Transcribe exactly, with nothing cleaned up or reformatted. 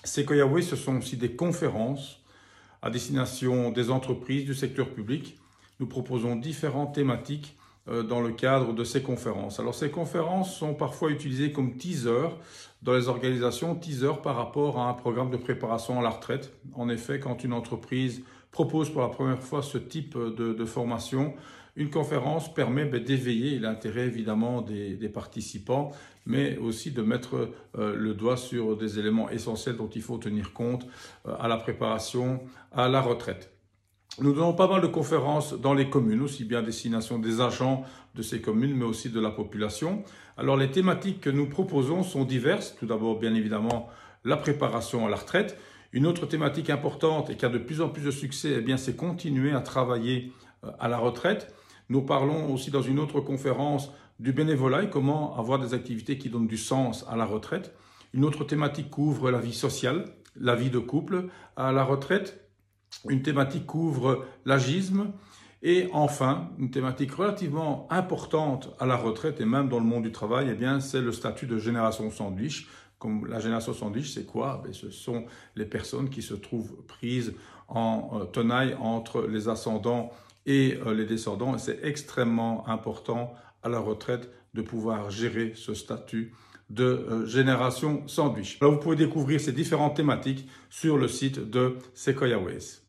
Sequoia Way, ce sont aussi des conférences à destination des entreprises, du secteur public. Nous proposons différentes thématiques dans le cadre de ces conférences. Alors ces conférences sont parfois utilisées comme teaser dans les organisations, teaser par rapport à un programme de préparation à la retraite. En effet, quand une entreprise propose pour la première fois ce type de, de formation, une conférence permet ben, d'éveiller l'intérêt évidemment des, des participants, mais aussi de mettre euh, le doigt sur des éléments essentiels dont il faut tenir compte euh, à la préparation à la retraite. Nous donnons pas mal de conférences dans les communes, aussi bien à destination des agents de ces communes, mais aussi de la population. Alors les thématiques que nous proposons sont diverses. Tout d'abord, bien évidemment, la préparation à la retraite. Une autre thématique importante et qui a de plus en plus de succès, eh bien, c'est continuer à travailler à la retraite. Nous parlons aussi dans une autre conférence du bénévolat et comment avoir des activités qui donnent du sens à la retraite. Une autre thématique couvre la vie sociale, la vie de couple à la retraite. Une thématique couvre l'agisme et enfin, une thématique relativement importante à la retraite et même dans le monde du travail, eh bien, c'est le statut de génération sandwich. Comme la génération sandwich, c'est quoi? Ben, ce sont les personnes qui se trouvent prises en tenaille entre les ascendants et les descendants. Et c'est extrêmement important à la retraite de pouvoir gérer ce statut de euh, génération sandwich. Alors, vous pouvez découvrir ces différentes thématiques sur le site de Sequoia Ways.